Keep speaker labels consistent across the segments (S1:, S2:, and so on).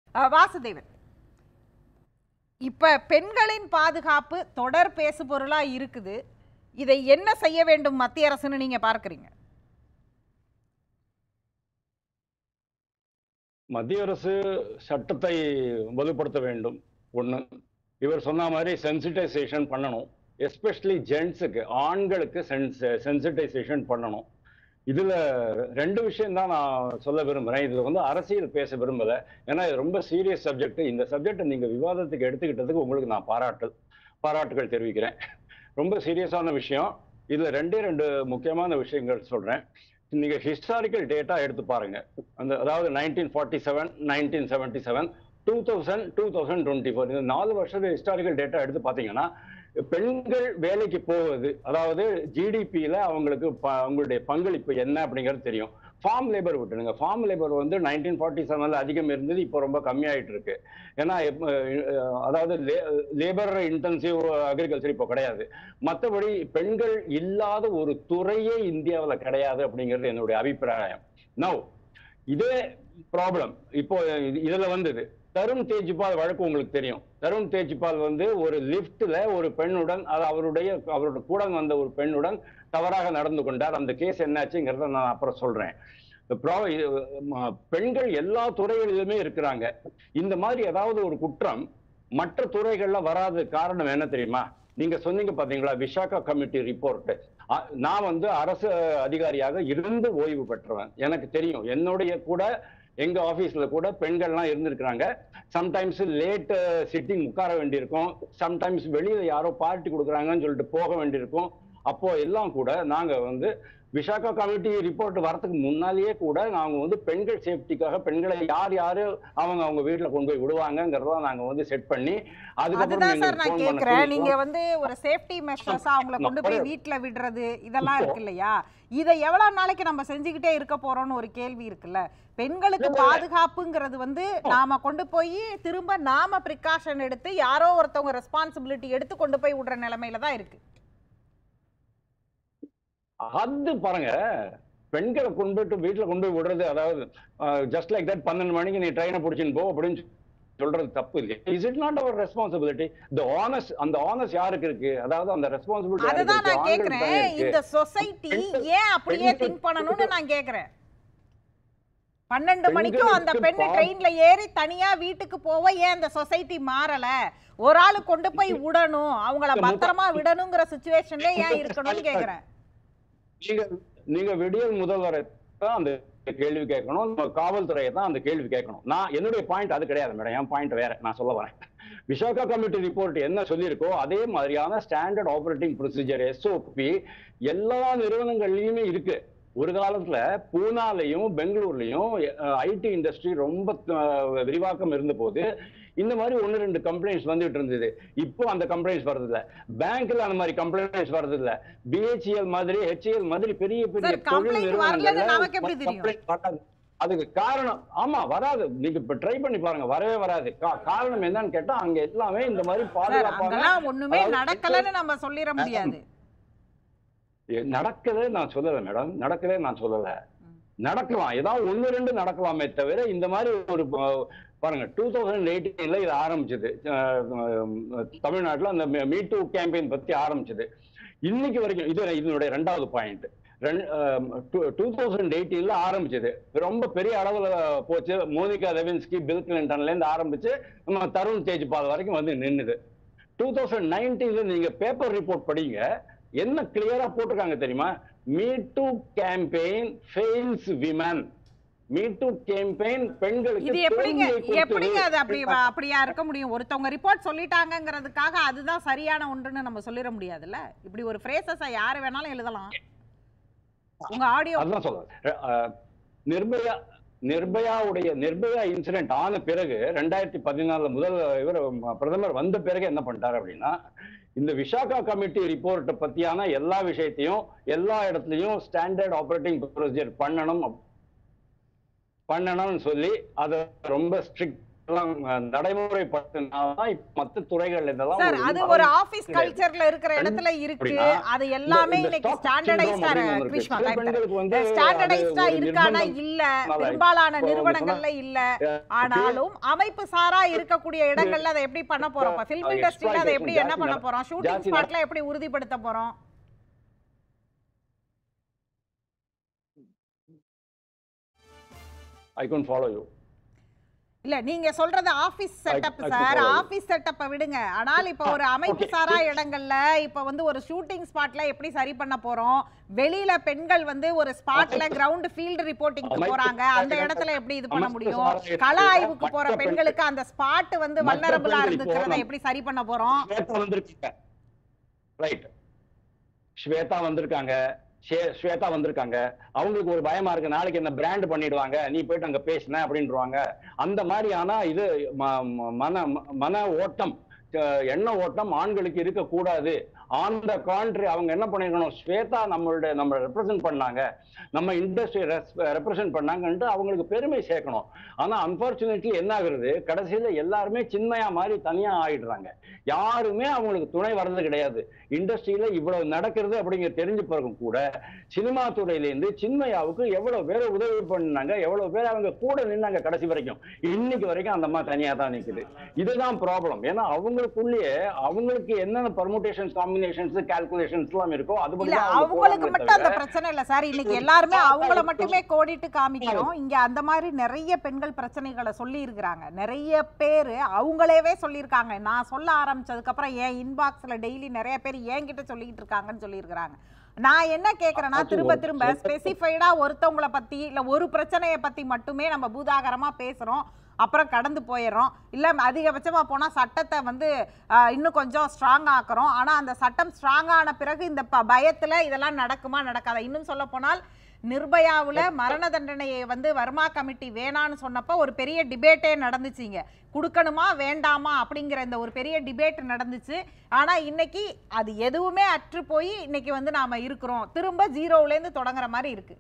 S1: வாசுதேவன், இப்ப பெண்களின் பாதுகாப்பு தொடர் பேசு பொருளா இருக்குது. இதை என்ன செய்ய வேண்டும் மத்திய அரசுன்னு நீங்க பார்க்கறீங்க?
S2: மத்திய அரசு சட்டத்தை வலுப்படுத்த வேண்டும். ஒண்ணு, இவர் சொன்ன மாதிரி சென்சிட்டைசேஷன் பண்ணணும். எஸ்பெஷலி ஜென்ட்ஸுக்கு, ஆண்களுக்கு சென்சிட்டைசேஷன் பண்ணணும். இதுல ரெண்டு விஷயம் தான் நான் சொல்ல விரும்புறேன். இதுல வந்து அரசியல் பேச விரும்பல. ஏன்னா இது ரொம்ப சீரியஸ் சப்ஜெக்ட். இந்த சப்ஜெக்டை நீங்க விவாதத்துக்கு எடுத்துக்கிட்டதுக்கு உங்களுக்கு நான் பாராட்டுகள் தெரிவிக்கிறேன். ரொம்ப சீரியஸான விஷயம். இதுல ரெண்டு முக்கியமான விஷயங்கள் சொல்றேன். நீங்க ஹிஸ்டாரிக்கல் டேட்டா எடுத்து பாருங்க. அதாவது 1947, 1977, 2000, 2024 இந்த 4 வருஷத்து ஹிஸ்டாரிக்கல் டேட்டா எடுத்து பாத்தீங்கன்னா, பெண்கள் வேலைக்கு போவது, அதாவது ஜிடிபியில அவங்களுடைய பங்களிப்பு என்ன அப்படிங்கிறது தெரியும். ஃபார்ம் லேபர் விட்டுடுங்க. ஃபார்ம் லேபர் வந்து 1947 அதிகம் இருந்தது, இப்போ ரொம்ப கம்மியாயிட்டு இருக்கு. ஏன்னா அதாவது லேபர் இன்டென்சிவ் அக்ரிகல்ச்சர் இப்போ கிடையாது. மற்றபடி பெண்கள் இல்லாத ஒரு துறையே இந்தியாவில் கிடையாது அப்படிங்கிறது என்னுடைய அபிப்பிராயம். நவ் இதே ப்ராப்ளம் இப்போ இதுல வந்தது. தருண் தேஜ்பால் வழக்கு உங்களுக்கு தெரியும். தருண் தேஜ்பால் வந்து ஒரு லிப்ட்ல ஒரு பெண்ணுடன், அவருடைய கூட வந்த ஒரு பெண்ணுடன் தவறாக நடந்து கொண்டார். அந்த கேஸ் என்னாச்சுங்கிறத நான் அப்புறம் சொல்றேன். பெண்கள் எல்லா துறைகளிலுமே இருக்கிறாங்க. இந்த மாதிரி ஏதாவது ஒரு குற்றம் மற்ற துறைகள்ல வராத காரணம் என்ன தெரியுமா? நீங்க சொன்னீங்க பாத்தீங்களா, விசாகா கமிட்டி ரிப்போர்ட். நான் வந்து அரசு அதிகாரியாக இருந்து ஓய்வு பெற்றவன். எனக்கு தெரியும். என்னுடைய கூட எங்க ஆபீஸ்ல கூட பெண்கள்லாம் இருந்திருக்கிறாங்க. சம்டைம்ஸ் லேட் சிட்டிங் உட்கார வேண்டியிருக்கும். சம்டைம்ஸ் வெளியில யாரோ பார்ட்டி கொடுக்குறாங்கன்னு சொல்லிட்டு போக வேண்டியிருக்கும். அப்போ எல்லாம் கூட நாங்க வந்து விசாகா கமிட்டி ரிப்போர்ட் வரதுக்கு முன்னாலேயே கூட நாங்க வந்து பெண்கள் சேஃப்டிக்காக பெண்களை யாரு அவங்க வீட்டுல கொண்டு போய் விடுவாங்கிறத நாங்க வந்து செட் பண்ணி,
S1: அதுதான் சார் நான் கேக்குறேன். நீங்க வந்து ஒரு சேஃப்டி மெஷர்ஸா அவங்களை கொண்டு போய் வீட்டுல விடுறது இதெல்லாம் இருக்கு இல்லையா? இதை எவ்வளவு நாளைக்கு நம்ம செஞ்சுக்கிட்டே இருக்க போறோம்னு ஒரு கேள்வி இருக்குல்ல. பெண்களுக்கு பாதுகாப்புங்கிறது வந்து நாம கொண்டு போய் திரும்ப நாம பிரிகாஷன் எடுத்து யாரோ ஒருத்தவங்க ரெஸ்பான்சிபிலிட்டி எடுத்து கொண்டு போய் விடுற நிலைமையில தான் இருக்கு.
S2: அது பாருங்க, பெண்களை கொண்டு வீட்டுல கொண்டு போய் விடுறது, அதாவது ஜஸ்ட் லைக் தட் 12 மணிக்கு நீ ட்ரெயினை பிடிச்சின்னு போ அப்படின்னு சொல்றது தப்பு இல்லை. Is it not our responsibility? அந்த ஆனஸ் யாருக்கு இருக்கு? அதாவது அந்த ரெஸ்பான்சிபிலிட்டி
S1: அதுதான் நான் கேக்குறேன். இந்த சொசைட்டி ஏன் அப்படியே திங்க் பண்ணணும்னு நான் கேக்குறேன். 12 மணிக்கும் அந்த பெண்ணு ட்ரெயின்ல ஏறி தனியா வீட்டுக்கு போவ ஏன் அந்த சொசைட்டி மாறல? ஒரு ஆளு கொண்டு போய் விடணும், அவங்கள பத்திரமா விடணுங்கிற சிச்சுவேஷன்ல ஏன் இருக்கணும்னு கேக்குறேன்.
S2: நீங்க விடியல் முதல்வரை தான் அந்த கேள்வி கேட்கணும், காவல்துறையை தான் அந்த கேள்வி கேட்கணும். நான் என்னுடைய பாயிண்ட் அது கிடையாது மேடம். என் பாயிண்ட் வேற. நான் சொல்ல வரேன். விசாகா கமிட்டி ரிப்போர்ட் என்ன சொல்லியிருக்கோ அதே மாதிரியான ஸ்டாண்டர்ட் ஆபரேட்டிங் ப்ரொசீஜர் SOP எல்லா நிறுவனங்கள்லயுமே இருக்கு. ஒரு காலத்துல பூனாலையும் பெங்களூர்லயும் ஐடி இண்டஸ்ட்ரி ரொம்ப விரிவாக்கம் இருந்த போது இந்த மாதிரி 1-2 கம்ப்ளைண்ட்ஸ் வந்துட்டு இருந்தது. இப்போ அந்த கம்ப்ளைண்ட்ஸ் வருது இல்ல. பேங்க்ல அந்த மாதிரி கம்ப்ளைண்ட்ஸ் வருது இல்ல. BHEL மாதிரி HCL மாதிரி பெரிய பெரிய தொழில் நிறுவனங்கள் அதுக்கு காரணம் ஆமா வராது. நீங்க இப்ப ட்ரை பண்ணி பாருங்க, வரவே வராது. காரணம் என்னன்னு கேட்டா அங்க எல்லாமே இந்த மாதிரி பாதுகாப்பாக
S1: ஒண்ணுமே நடக்கலன்னு நம்ம சொல்லிட முடியாது.
S2: நடக்கவே நான் சொல்லல மேடம், நடக்கவே நான் சொல்லல. நடக்கலாம், ஏதாவது 1-2 நடக்கலாமே தவிர இந்த மாதிரி ஒரு பாருங்க 2018 இது ஆரம்பிச்சது. தமிழ்நாட்டில் அந்த மீ டூ கேம்பெயின் பத்தி ஆரம்பிச்சது. இன்னைக்கு வரைக்கும் இதனுடைய 2வது பாயிண்ட். 2018 ஆரம்பிச்சது, ரொம்ப பெரிய அளவுல போச்சு. மோனிகா லெவின்ஸ்கி, பில் கிளின்டன்ல இருந்து ஆரம்பிச்சு நம்ம தருண் தேஜ்பால் வரைக்கும் வந்து நின்னுது. 2019 நீங்க பேப்பர் ரிப்போர்ட் படிங்க, என்ன கிளியரா போட்டிருக்காங்க தெரியுமா? Me too campaign fails women. Me too campaign பெண்களுக்கு
S1: இது எப்படிங்க அது அப்படியா இருக்க முடியும்? ஒருத்தவங்க ரிப்போர்ட் சொல்லிட்டாங்கங்கிறதுக்காக அதுதான் சரியான ஒன்றுன்னு நம்ம சொல்லிட முடியாதுல்ல. இப்படி ஒரு ஃப்ரேசஸ் யாரு வேணாலும் எழுதலாம். உங்க ஆடியோ
S2: அதான் சொல்றேன். நிர்பயா இன்சிடென்ட் ஆன பிறகு 2014 முதல் இவர் பிரதமர் வந்த பிறகு என்ன பண்ணிட்டாரு அப்படின்னா, இந்த விசாகா கமிட்டி ரிப்போர்ட் பத்தியான எல்லா விஷயத்தையும் எல்லா இடத்துலயும் ஸ்டாண்டர்ட் ஆபரேட்டிங் ப்ரொசீஜர் பண்ணணும்னு சொல்லி அதை ரொம்ப ஸ்ட்ரிக்ட் நடைமுறைப்படுத்தினாதான் மற்ற துறைகள் இதெல்லாம்
S1: சார் அது ஒரு ஆபீஸ் கல்ச்சர்ல இருக்கிற இடத்துல இருக்கு. அது எல்லாமே இன்னைக்கு ஸ்டாண்டர்டைஸ்டா கிருஷ்ணா ஸ்டாண்டர்டைஸ்டா இருக்கானா இல்ல, பெரும்பாலான நிறுவனங்கள்ல இல்ல. ஆனாலும் அமைப்பு சாரா இருக்கக்கூடிய இடங்கள்ல அதை எப்படி பண்ண போறோம்? ஃபில்ம் இண்டஸ்ட்ரியில அதை எப்படி என்ன பண்ண போறோம்? ஷூட்டிங் ஸ்பாட்ல எப்படி உறுதிப்படுத்த போறோம்?
S2: I couldn't follow you.
S1: இல்ல நீங்க சொல்றது ஆபீஸ் செட்டப் சார். ஆபீஸ் செட்டப்பை விடுங்க. ஆனால் இப்ப ஒரு அமைப்பு சாரா இடங்கள்ல இப்ப வந்து ஒரு ஷூட்டிங் ஸ்பாட்ல எப்படி சரி பண்ண போறோம்? வெளியில பெண்கள் வந்து ஒரு ஸ்பாட்ல கிரவுண்ட் ஃபீல்ட் ரிப்போர்ட்டிங்க்கு போறாங்க. அந்த இடத்துல எப்படி இது பண்ண முடியும்? கள ஆய்வுக்கு போற பெண்களுக்கு அந்த ஸ்பாட் வந்து வல்னரபிளா இருக்கிறத எப்படி சரி பண்ண போறோம்?
S2: ரைட். ஸ்வேதா வந்திருக்காங்க. ஸ்வேதா வந்திருக்காங்க. அவங்களுக்கு ஒரு பயமா இருக்கு, நாளைக்கு என்ன பிராண்ட் பண்ணிடுவாங்க, நீ போயிட்டு அங்க பேசின அப்படின்றாங்க. அந்த மாதிரி. ஆனா இது மன ஓட்டம், எண்ண ஓட்டம் ஆண்களுக்கு இருக்கக்கூடாது. ஆன் த கான்ட்ரி அவங்க என்ன பண்ணிருக்கணும், ஸ்வேதா நம்ம ரெப்ரசென்ட் பண்ணாங்க, நம்ம இண்டஸ்ட்ரி ரெப்ரசென்ட் பண்ணாங்கன்ட்டு அவங்களுக்கு பெருமை சேர்க்கணும். ஆனா அன்பார்ச்சுனேட்லி என்ன ஆகுறது, கடைசியில எல்லாருமே சின்மயா மாதிரி தனியா ஆயிடுறாங்க. யாருமே அவங்களுக்கு துணை வர்றது கிடையாது. இண்டஸ்ட்ரியில இவ்வளவு நடக்கிறது அப்படிங்கிற தெரிஞ்ச பிறகும் கூட சினிமா துறையிலேருந்து சின்மயாவுக்கு எவ்வளவு பேரை உதவி பண்ணாங்க, எவ்வளவு பேர் அவங்க கூட நின்னாங்க கடைசி வரைக்கும். இன்னைக்கு வரைக்கும் அந்த மாதிரி தனியா தான் நிக்குது. இதுதான் ப்ராப்ளம். ஏன்னா அவங்களுக்குள்ளேயே அவங்களுக்கு என்னென்ன பர்முடேஷன்ஸ், காம்பினேஷன்ஸ், கால்குலேஷன்ஸ் எல்லாம் இருக்கோ அது
S1: அவங்களுக்கு மட்டும் அந்த பிரச்சனை இல்ல சார். இன்னைக்கு எல்லாருமே அவங்கள மட்டுமே கோடிட்டு காமிக்கிறோம். இங்க அந்த மாதிரி நிறைய பெண்கள் பிரச்சனைகளை சொல்லி இருக்கிறாங்க. நிறைய பேர் அவங்களேவே சொல்லியிருக்காங்க. நான் சொல்ல ஆரம்பிச்சதுக்கு அப்புறம் என் இன்பாக்ஸ்ல டெய்லி நிறைய பேர் என்கிட்ட சொல்லிட்டு இருக்காங்கன்னு சொல்லியிருக்கிறாங்க. நான் என்ன கேட்கிறேன்னா, திரும்ப திரும்ப ஸ்பெசிஃபைடா ஒருத்தவங்களை பத்தி இல்ல ஒரு பிரச்சனையை பத்தி மட்டுமே நம்ம பூதாகரமா பேசுறோம், அப்புறம் கடந்து போயிடுறோம். இல்ல அதிகபட்சமா போனா சட்டத்தை வந்து இன்னும் கொஞ்சம் ஸ்ட்ராங் ஆக்குறோம். ஆனா அந்த சட்டம் ஸ்ட்ராங் ஆன பிறகு இந்த பயத்துல இதெல்லாம் நடக்குமா நடக்காதா? இன்னும் சொல்ல போனால் நிர்பயாவுல மரண தண்டனையை வந்து வர்மா கமிட்டி வேணான்னு சொன்னப்ப ஒரு பெரிய டிபேட்டே நடந்துச்சுங்க. கொடுக்கணுமா வேண்டாமா அப்படிங்கிற இந்த ஒரு பெரிய டிபேட் நடந்துச்சு. ஆனா இன்னைக்கு அது எதுவுமே அற்று போய் இன்னைக்கு வந்து நாம இருக்கிறோம், திரும்ப ஜீரோல இருந்து தொடங்குற மாதிரி இருக்கு.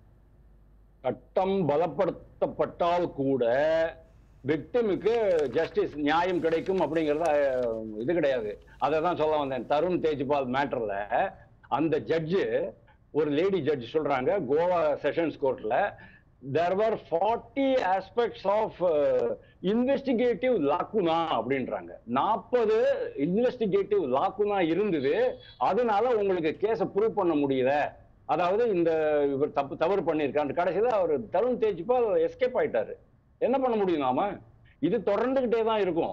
S2: சட்டம் பலப்படுத்தப்பட்டால் கூட விக்டிமுக்கு ஜஸ்டிஸ், நியாயம் கிடைக்கும் அப்படிங்கறத இது கிடையாது. அதை தான் சொல்ல வந்தேன். தருண் தேஜ்பால் மேட்டர்ல அந்த ஜட்ஜு, ஒரு லேடி ஜட்ஜ் சொல்றாங்க கோவா செஷன்ஸ் கோர்ட்ல, there were 40 aspects of investigative lacuna அப்படின்றாங்க. 40 இன்வெஸ்டிகேட்டிவ் லாக்குனா இருந்தது, அதனால உங்களுக்கு கேஸை ப்ரூவ் பண்ண முடியல. அதாவது இந்த இவர் தவறு பண்ணியிருக்காரு. கடைசியில அவர் தருண் தேஜ்பால் எஸ்கேப் ஆயிட்டாரு. என்ன பண்ண முடியும் நாம? இது தொடர்ந்துகிட்டே தான் இருக்கும்.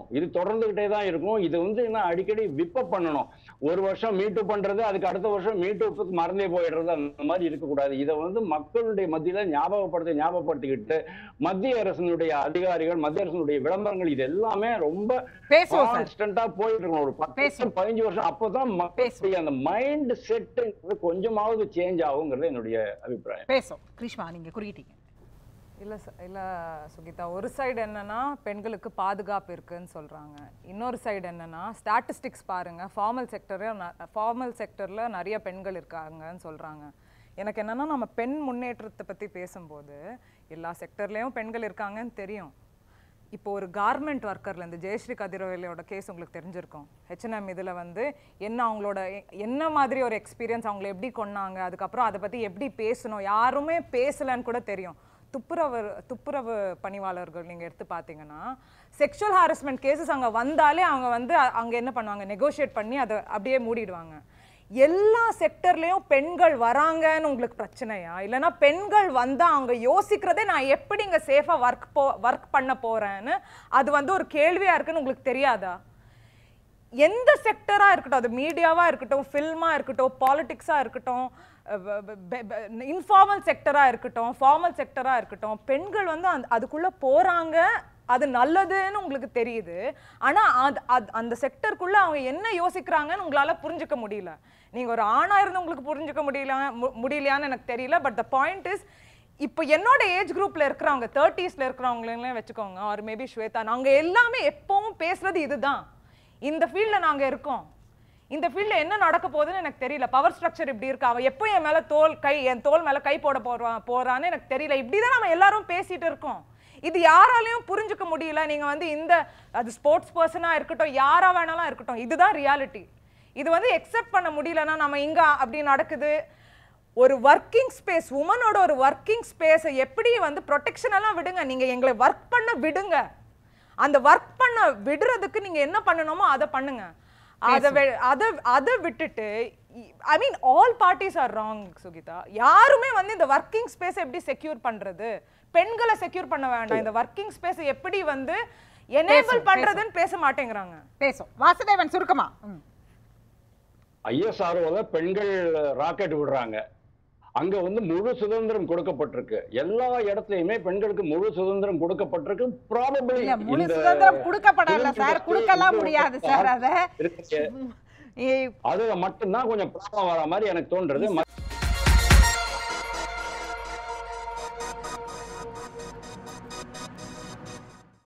S2: இது வந்து என்ன, அடிக்கடி விப்ப பண்ணணும். ஒரு வருஷம் மீட்டு பண்றது, அதுக்கு அடுத்த வருஷம் மீட்டு மறந்தே போயிடுறது, அந்த மாதிரி இருக்கக்கூடாது. இதை வந்து மக்களுடைய மத்தியில ஞாபகப்படுத்திக்கிட்டு மத்திய அரசினுடைய அதிகாரிகள், மத்திய அரசினுடைய விளம்பரங்கள், இது எல்லாமே ரொம்ப கான்ஸ்டன்டா போயிட்டு இருக்கணும். ஒரு 10-15 வருஷம். அப்பதான் மக்களுடைய அந்த மைண்ட் செட் கொஞ்சமாவது சேஞ்ச் ஆகுங்கிறது என்னுடைய அபிப்பிராயம்.
S1: பேசும் கிருஷ்ணா, நீங்க குறியிட்டீங்க.
S3: இல்லை சுகிதா, ஒரு சைடு என்னன்னா பெண்களுக்கு பாதுகாப்பு இருக்குன்னு சொல்கிறாங்க. இன்னொரு சைடு என்னன்னா ஸ்டாட்டிஸ்டிக்ஸ் பாருங்கள், ஃபார்மல் செக்டரில் நிறைய பெண்கள் இருக்காங்கன்னு சொல்கிறாங்க. எனக்கு என்னென்னா, நம்ம பெண் முன்னேற்றத்தை பற்றி பேசும்போது எல்லா செக்டர்லேயும் பெண்கள் இருக்காங்கன்னு தெரியும். இப்போ ஒரு கார்மெண்ட் ஒர்க்கர்லேருந்து ஜெயஸ்ரீ கதிரவேலையோட கேஸ் உங்களுக்கு தெரிஞ்சிருக்கும். H&M இதில் வந்து அவங்களோட என்ன மாதிரி ஒரு எக்ஸ்பீரியன்ஸ், அவங்கள எப்படி கொண்டாங்க, அதுக்கப்புறம் அதை பற்றி எப்படி பேசணும், யாருமே பேசலைன்னு கூட தெரியும். துப்புரவு பணியாளர்கள் நீங்கள் எடுத்து பார்த்தீங்கன்னா, செக்ஷுவல் ஹாரஸ்மெண்ட் கேசஸ் அங்கே வந்தாலே அவங்க வந்து அங்கே என்ன பண்ணுவாங்க, நெகோஷியேட் பண்ணி அதை அப்படியே மூடிடுவாங்க. எல்லா செக்டர்லேயும் பெண்கள் வராங்கன்னு உங்களுக்கு பிரச்சனையா? இல்லைன்னா பெண்கள் வந்தால் அவங்க யோசிக்கிறதே நான் எப்படி இங்கே சேஃபாக ஒர்க் பண்ண போகிறேன்னு அது வந்து ஒரு கேள்வியாக இருக்குன்னு உங்களுக்கு தெரியாதா? எந்த செக்டராக இருக்கட்டும், அது மீடியாவாக இருக்கட்டும், ஃபில்மாக இருக்கட்டும், பாலிட்டிக்ஸாக இருக்கட்டும், இன்ஃபார்மல் செக்டராக இருக்கட்டும், ஃபார்மல் செக்டராக இருக்கட்டும், பெண்கள் வந்து அதுக்குள்ளே போகிறாங்க, அது நல்லதுன்னு உங்களுக்கு தெரியுது. ஆனால் அந்த செக்டருக்குள்ளே அவங்க என்ன யோசிக்கிறாங்கன்னு உங்களால் புரிஞ்சுக்க முடியல. நீங்கள் ஒரு ஆணாக இருந்து உங்களுக்கு புரிஞ்சுக்க முடியலையான்னு எனக்கு தெரியல. பட் த பாயிண்ட் இஸ், இப்போ என்னோட ஏஜ் குரூப்பில் இருக்கிறவங்க, 30s இருக்கிறவங்களே வச்சுக்கோங்க, ஆர் மேபி ஸ்வேதா, நாங்கள் எல்லாமே எப்பவும் பேசுறது இதுதான். இந்த ஃபீல்டில் நாங்கள் இருக்கோம், இந்த ஃபீல்டில் என்ன நடக்க போகுதுன்னு எனக்கு தெரியல. பவர் ஸ்ட்ரக்சர் இப்படி இருக்கா, அவன் எப்போ என் தோல் மேலே கை போட போறான்னு எனக்கு தெரியல. இப்படி தான் நம்ம எல்லாரும் பேசிட்டு இருக்கோம். இது யாராலையும் புரிஞ்சுக்க முடியல. நீங்க வந்து இந்த அது ஸ்போர்ட்ஸ் பர்சனா இருக்கட்டும், யாரா வேணாலும் இருக்கட்டும், இதுதான் ரியாலிட்டி. இது வந்து எக்ஸெப்ட் பண்ண முடியலன்னா நம்ம இங்க அப்படி நடக்குது. ஒரு ஒர்க்கிங் ஸ்பேஸ், உமனோட ஒரு ஒர்க்கிங் ஸ்பேஸை எப்படி வந்து ப்ரொடெக்ஷன் எல்லாம் விடுங்க, நீங்க எங்களை ஒர்க் பண்ண விடுங்க. அந்த ஒர்க் பண்ண விடுறதுக்கு நீங்க என்ன பண்ணணுமோ அதை பண்ணுங்க. அதை விட்டுட்டு I mean all parties are wrong Sugitha. யாருமே வந்து இந்த ஒர்க்கிங் ஸ்பேஸ் எப்படி செக்யூர் பண்றது, பெண்களை செக்யூர் பண்ண வேண்டாம், இந்த ஒர்க்கிங் ஸ்பேஸ் எப்படி வந்து எனேபிள் பண்றதுன்னு பேச மாட்டேங்கிறாங்க.
S1: பேசும் வாசுதேவன் சுருக்கமா.
S2: ISROல பெண்கள் ராக்கெட் விடுறாங்க. அங்க வந்து முழு சுதந்திரம் கொடுக்கப்பட்டிருக்கு. எல்லா இடத்துலயுமே பெண்களுக்கு முழு சுதந்திரம் கொடுக்கப்பட்டிருக்கு. ப்ராபபிலி
S1: முழு சுதந்திரம் கொடுக்கப்படல சார், கொடுக்கலாம் முடியாது சார். அத
S2: அது மட்டும்தான் கொஞ்சம் ப்ராப்ளம் வர மாதிரி எனக்கு தோன்றது.